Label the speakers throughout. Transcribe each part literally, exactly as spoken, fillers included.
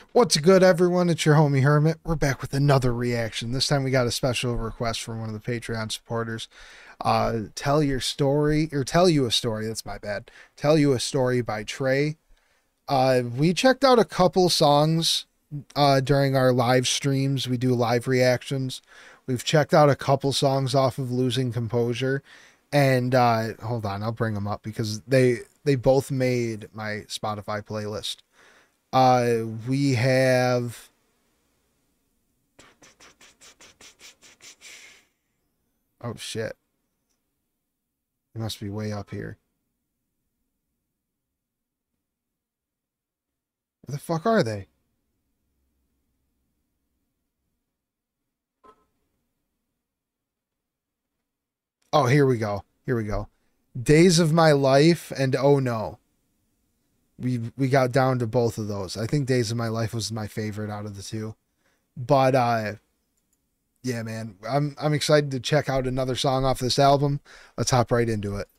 Speaker 1: What's good, everyone? It's your homie Hermit. We're back with another reaction. This time we got a special request from one of the Patreon supporters. Uh, tell your story, or tell you a story. That's my bad. Tell you a story by Trae. Uh, we checked out a couple songs uh, during our live streams. We do live reactions. We've checked out a couple songs off of Losing Composure. And uh, hold on, I'll bring them up because they they both made my Spotify playlist. Uh, we have oh shit. It must be way up here. Where the fuck are they? Oh, here we go. Here we go. Days of My Life and Oh No. We we got down to both of those. I think Days of My Life was my favorite out of the two. But uh yeah, man. I'm I'm excited to check out another song off this album. Let's hop right into it.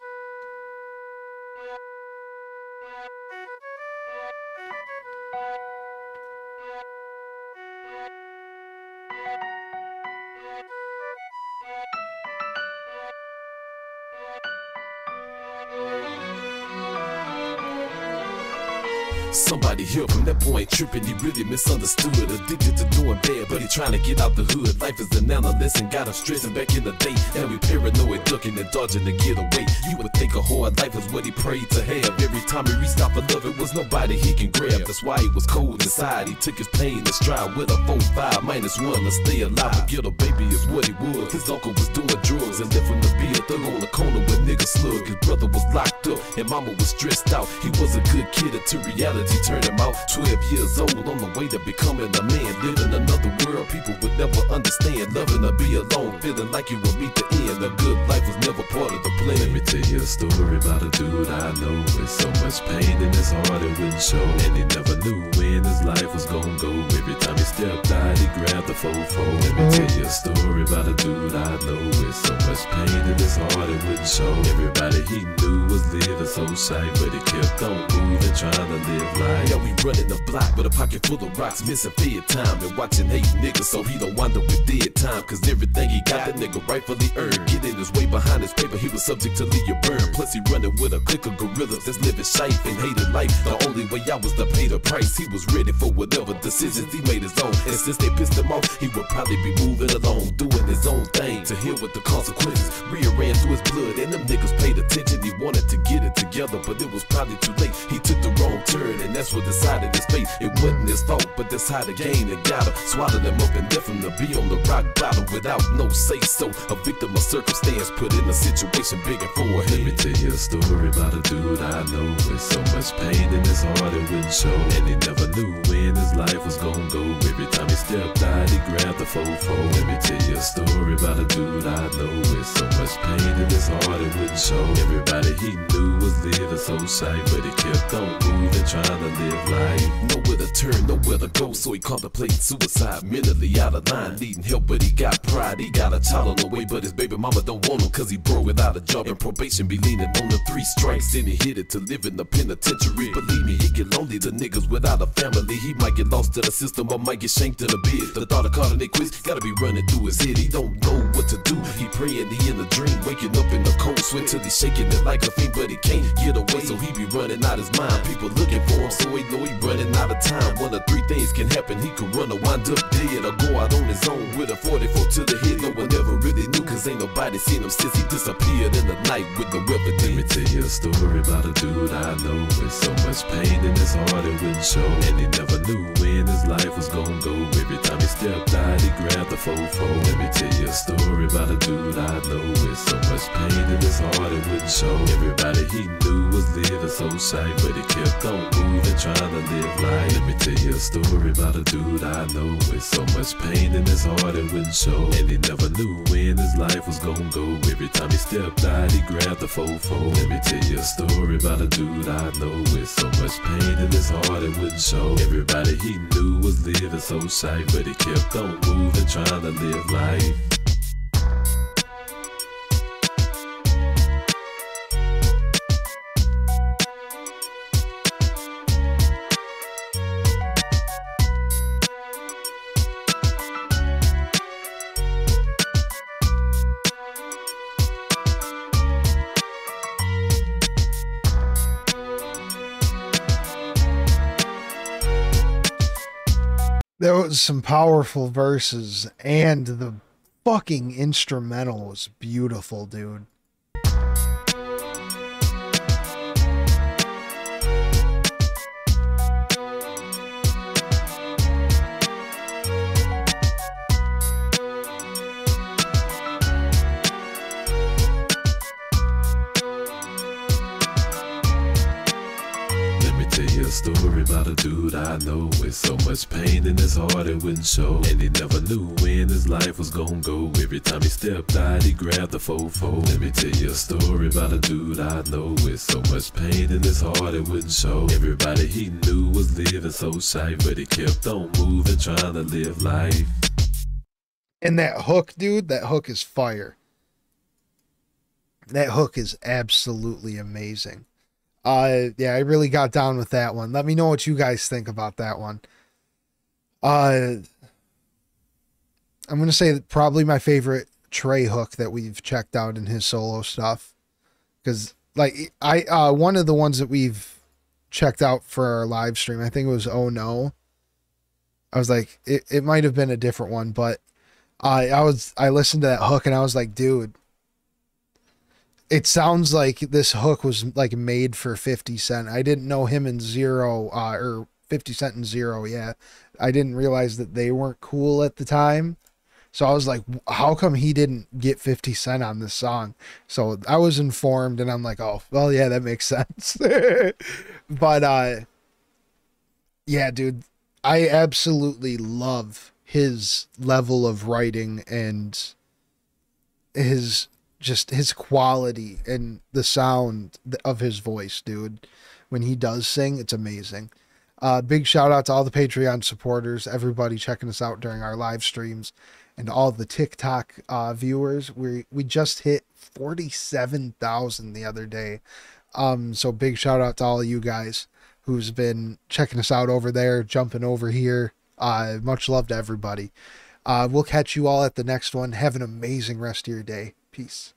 Speaker 2: Somebody here from that point tripping, he really misunderstood. Addicted to doing bad, but he trying to get out the hood. Life is an adolescent, got him stressing back in the day. Now we paranoid, ducking and dodging to get away. You would think a hard life is what he prayed to have. Every time he reached out for love, it was nobody he can grab. That's why he was cold inside. He took his pain in stride with a four five minus one to stay alive. A ghetto baby is what he was. His uncle was doing drugs and left him to be a thug on the corner with niggas slug. His brother was locked up and mama was stressed out. He was a good kid until reality turned him out. Twelve years old on the way to becoming a man. Living another world people would never understand. Loving to be alone, feeling like you would meet the end. A good life was never part of the plan. Let me tell you a story about a dude I know with so much pain in his heart it wouldn't show. And he never knew when his life was gonna go. Every time he stepped out he grabbed the fofo. Let me tell you a story about a dude I know with so much pain in his heart it wouldn't show. Everybody he knew was living so shy, but he kept on moving, trying to live life. Yeah, we running the block with a pocket full of rocks, missing fed time and watching hate niggas so he don't wind up with dead time. Cause everything he got, that nigga rightfully earned. Getting his way behind his paper, he was subject to leave you burn. Plus he running with a clique of gorillas that's living shite and hated life. The only way I was to pay the price. He was ready for whatever decisions he made his own. And since they pissed him off, he would probably be moving along, doing his own thing to heal with the consequences. Rearran through his blood and them niggas paid attention. He wanted to get it together, but it was probably too late. He took the wrong turn and that's what decided his fate. It wasn't his fault, but that's how the game had got him. Swallowed him up and left him to be on the rock bottom without no say so. A victim of circumstance put in a situation begging for a hand. Let me tell you a story about a dude I know with so much pain in his heart it wouldn't show. And he never knew when his life was gonna go. Every time he stepped out he grabbed the fofo. Let me tell you a story about a dude I know with so much pain in his heart it wouldn't show. Everybody he knew was living so shy, but he kept on moving, trying to live life. Nowhere to turn, nowhere to go, so he contemplated suicide. Mentally out of line, needing help, but he got pride. He got a child on the way, but his baby mama don't want him, cause he broke without a job and probation be leaning on the three strikes. Then he hit it to live in the penitentiary. Believe me, he get lonely, the niggas without a family. He might get lost to the system or might get shanked in a bed. The thought of calling it quits gotta be running through his head. He don't know what to do. He praying, he in a dream, waking up in the cold sweat till he's shaking it like a fiend, but he can't get away, so he be running out his mind. People looking for him, so he know he running out of time. One of three things can happen. He could run or wind up dead, or go out on his own with a forty-four to the head. No one ever really knew, cause ain't nobody seen him since he disappeared in the night with the weapon. Let me tell you a story about a dude I know with so much pain in his heart it wouldn't show. And he never knew when his life was gonna go. Every time he stepped out he grabbed the fofo. Let me tell you a story about a dude I know with so much pain in his heart it wouldn't show. Everybody he knew was living so shy, but he kept on moving, trying to live life. Let me tell you a story about a dude I know with so much pain in his heart it wouldn't show. And he never knew when his life was gonna go. Every time he stepped out he grabbed the fofo. Let me tell you a story about a dude I know with so much pain in his heart it wouldn't show. Everybody he knew was living so shy, but he kept on moving, trying to live life.
Speaker 1: There was some powerful verses, and the fucking instrumental was beautiful, dude.
Speaker 2: Let me tell you a story about a dude I know with so much pain in his heart it wouldn't show. And he never knew when his life was gonna go. Every time he stepped out, he grabbed the fofo. Let me tell you a story about a dude I know with so much pain in his heart it wouldn't show. Everybody he knew was living so shy, but he kept on moving, trying to live life.
Speaker 1: And that hook, dude, that hook is fire. That hook is absolutely amazing. Uh, yeah, I really got down with that one. Let me know what you guys think about that one. Uh, I'm gonna say that probably my favorite Trae hook that we've checked out in his solo stuff, because like I uh one of the ones that we've checked out for our live stream, I think it was Oh No. I was like, it, it might have been a different one, but I I was I listened to that hook and I was like, dude, it sounds like this hook was like made for fifty Cent. I didn't know him and Zero, uh, or fifty Cent and Zero. Yeah. I didn't realize that they weren't cool at the time. So I was like, how come he didn't get fifty Cent on this song? So I was informed and I'm like, oh, well, yeah, that makes sense. But, uh, yeah, dude, I absolutely love his level of writing and his just his quality and the sound of his voice, dude. When he does sing, it's amazing. Uh, big shout out to all the Patreon supporters, everybody checking us out during our live streams, and all the TikTok uh, viewers. We we just hit forty-seven thousand the other day. Um, so big shout out to all of you guys who's been checking us out over there, jumping over here. Uh, much love to everybody. Uh, we'll catch you all at the next one. Have an amazing rest of your day. Peace.